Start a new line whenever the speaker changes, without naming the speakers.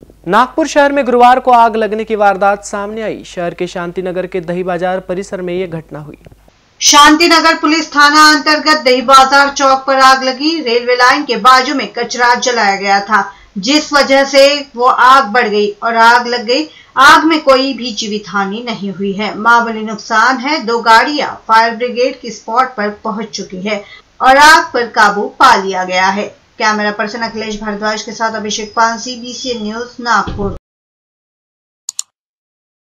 नागपुर शहर में गुरुवार को आग लगने की वारदात सामने आई। शहर के शांतिनगर के दही बाजार परिसर में यह घटना हुई।
शांतिनगर पुलिस थाना अंतर्गत दही बाजार चौक पर आग लगी। रेलवे लाइन के बाजू में कचरा जलाया गया था, जिस वजह से वो आग बढ़ गई और आग लग गई। आग में कोई भी जीवित हानि नहीं हुई है, मामूली नुकसान है। 2 गाड़ियां फायर ब्रिगेड की स्पॉट पर पहुंच चुकी है और आग पर काबू पा लिया गया है। कैमरा पर्सन अखिलेश भारद्वाज के साथ अभिषेक पानसी, BCN न्यूज, नागपुर।